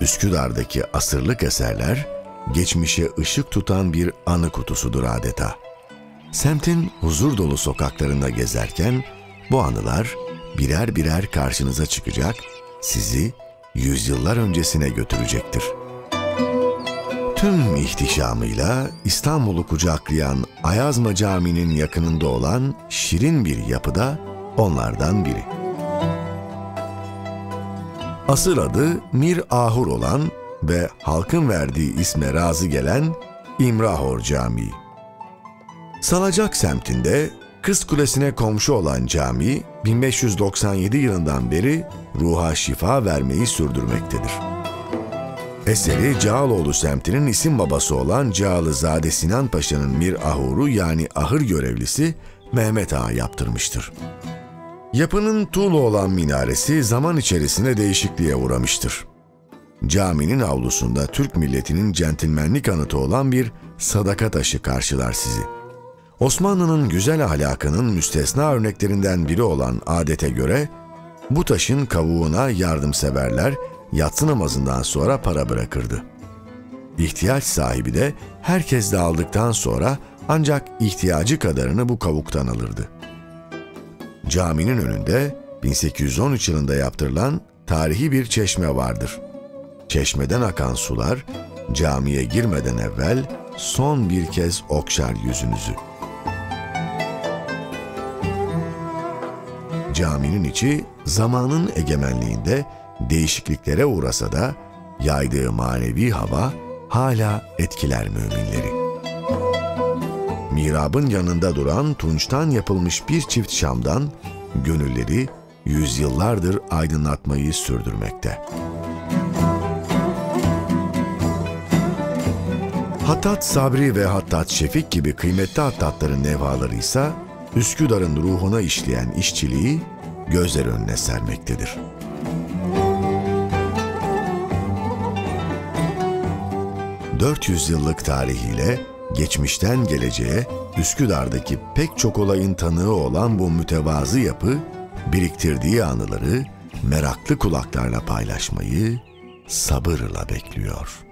Üsküdar'daki asırlık eserler, geçmişe ışık tutan bir anı kutusudur adeta. Semtin huzur dolu sokaklarında gezerken bu anılar birer birer karşınıza çıkacak, sizi yüzyıllar öncesine götürecektir. Tüm ihtişamıyla İstanbul'u kucaklayan Ayazma Camii'nin yakınında olan şirin bir yapıda onlardan biri. Asıl adı Mir Ahur olan ve halkın verdiği isme razı gelen İmrahor Camii. Salacak semtinde Kız Kulesi'ne komşu olan cami 1597 yılından beri ruha şifa vermeyi sürdürmektedir. Eseri Cağaloğlu semtinin isim babası olan Cağalızade Sinan Paşa'nın Mir Ahur'u yani ahır görevlisi Mehmet Ağa yaptırmıştır. Yapının tuğla olan minaresi zaman içerisinde değişikliğe uğramıştır. Caminin avlusunda Türk milletinin centilmenlik anıtı olan bir sadaka taşı karşılar sizi. Osmanlı'nın güzel ahlakının müstesna örneklerinden biri olan adete göre bu taşın kavuğuna yardımseverler yatsı namazından sonra para bırakırdı. İhtiyaç sahibi de herkes dağıldıktan sonra ancak ihtiyacı kadarını bu kavuktan alırdı. Caminin önünde 1813 yılında yaptırılan tarihi bir çeşme vardır. Çeşmeden akan sular camiye girmeden evvel son bir kez okşar yüzünüzü. Caminin içi zamanın egemenliğinde değişikliklere uğrasa da yaydığı manevi hava hala etkiler müminleri. Mihrabın yanında duran tunçtan yapılmış bir çift şamdan gönülleri yüzyıllardır aydınlatmayı sürdürmekte. Hattat Sabri ve Hattat Şefik gibi kıymetli hattatların nevhaları ise Üsküdar'ın ruhuna işleyen işçiliği gözler önüne sermektedir. ...400 yıllık tarihiyle geçmişten geleceğe Üsküdar'daki pek çok olayın tanığı olan bu mütevazı yapı, biriktirdiği anıları meraklı kulaklarla paylaşmayı sabırla bekliyor.